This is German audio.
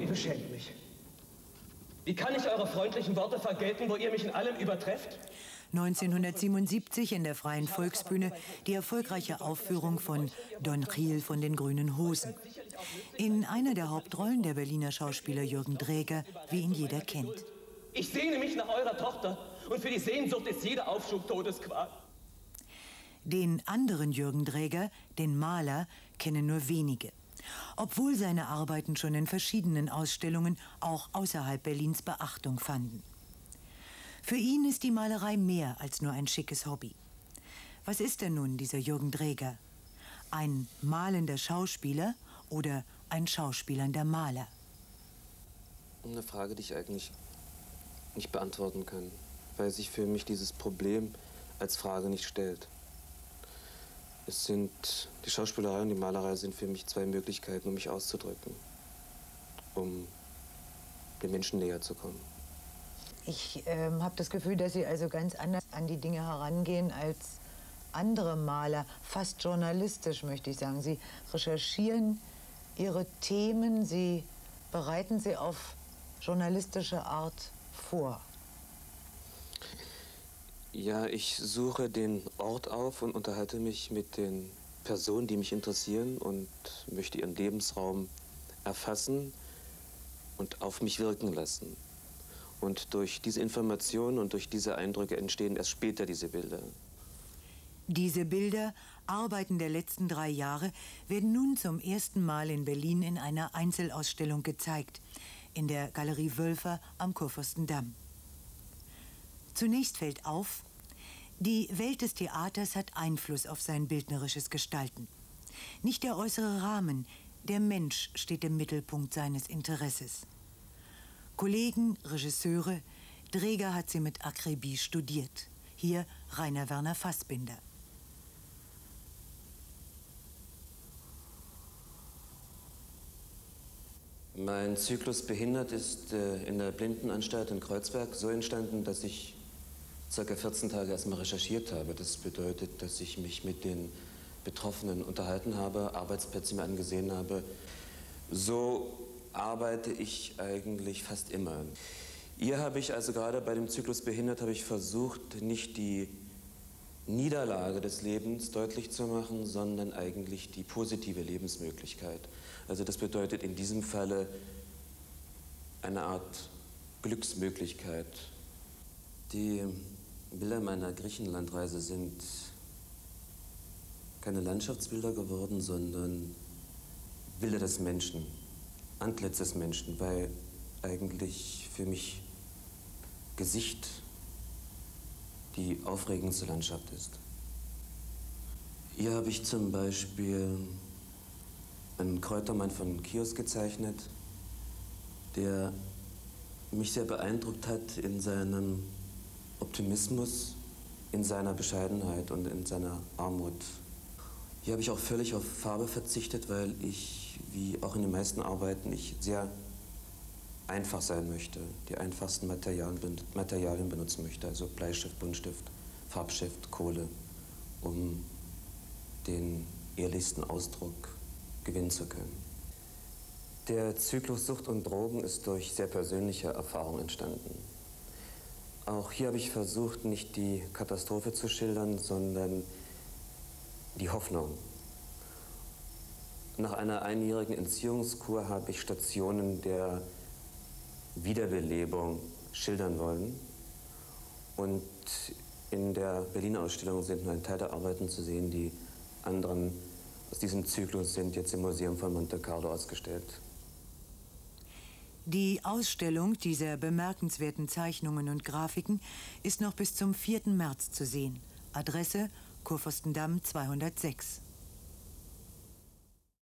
beschämt mich. Wie kann ich eure freundlichen Worte vergelten, wo ihr mich in allem übertrefft? 1977 in der Freien Volksbühne die erfolgreiche Aufführung von Don Gil von den Grünen Hosen. In einer der Hauptrollen der Berliner Schauspieler Jürgen Dräger, wie ihn jeder kennt. Ich sehne mich nach eurer Tochter und für die Sehnsucht ist jeder Aufschub Todesqual. Den anderen Jürgen Dräger, den Maler, kennen nur wenige. Obwohl seine Arbeiten schon in verschiedenen Ausstellungen auch außerhalb Berlins Beachtung fanden. Für ihn ist die Malerei mehr als nur ein schickes Hobby. Was ist denn nun dieser Jürgen Dräger? Ein malender Schauspieler oder ein schauspielernder Maler? Eine Frage, die ich eigentlich nicht beantworten kann, weil sich für mich dieses Problem als Frage nicht stellt. Die Schauspielerei und die Malerei sind für mich zwei Möglichkeiten, um mich auszudrücken, um den Menschen näher zu kommen. Ich habe das Gefühl, dass Sie also ganz anders an die Dinge herangehen als andere Maler, fast journalistisch, möchte ich sagen. Sie recherchieren Ihre Themen, Sie bereiten sie auf journalistische Art vor. Ja, ich suche den Ort auf und unterhalte mich mit den Personen, die mich interessieren und möchte ihren Lebensraum erfassen und auf mich wirken lassen. Und durch diese Informationen und durch diese Eindrücke entstehen erst später diese Bilder. Diese Bilder, Arbeiten der letzten 3 Jahre, werden nun zum ersten Mal in Berlin in einer Einzelausstellung gezeigt, in der Galerie Wölfer am Kurfürstendamm. Zunächst fällt auf, die Welt des Theaters hat Einfluss auf sein bildnerisches Gestalten. Nicht der äußere Rahmen, der Mensch steht im Mittelpunkt seines Interesses. Kollegen, Regisseure, Dräger hat sie mit Akribie studiert. Hier Rainer Werner Fassbinder. Mein Zyklus Behindert ist in der Blindenanstalt in Kreuzberg so entstanden, dass ich ca. 14 Tage erstmal recherchiert habe. Das bedeutet, dass ich mich mit den Betroffenen unterhalten habe, Arbeitsplätze mir angesehen habe. So arbeite ich eigentlich fast immer. Hier habe ich also gerade bei dem Zyklus Behindert habe ich versucht, nicht die Niederlage des Lebens deutlich zu machen, sondern eigentlich die positive Lebensmöglichkeit. Also das bedeutet in diesem Falle eine Art Glücksmöglichkeit. Die Bilder meiner Griechenlandreise sind keine Landschaftsbilder geworden, sondern Bilder des Menschen, Antlitz des Menschen, weil eigentlich für mich Gesicht die aufregendste Landschaft ist. Hier habe ich zum Beispiel einen Kräutermann von Chios gezeichnet, der mich sehr beeindruckt hat in seinem Optimismus, in seiner Bescheidenheit und in seiner Armut. Hier habe ich auch völlig auf Farbe verzichtet, weil ich, wie auch in den meisten Arbeiten, ich sehr einfach sein möchte, die einfachsten Materialien benutzen möchte, also Bleistift, Buntstift, Farbstift, Kohle, um den ehrlichsten Ausdruck gewinnen zu können. Der Zyklus Sucht und Drogen ist durch sehr persönliche Erfahrungen entstanden. Auch hier habe ich versucht, nicht die Katastrophe zu schildern, sondern die Hoffnung. Nach einer einjährigen Entziehungskur habe ich Stationen der Wiederbelebung schildern wollen. Und in der Berliner Ausstellung sind nur ein Teil der Arbeiten zu sehen. Die anderen aus diesem Zyklus sind jetzt im Museum von Monte Carlo ausgestellt. Die Ausstellung dieser bemerkenswerten Zeichnungen und Grafiken ist noch bis zum 4. März zu sehen. Adresse Kurfürstendamm 206.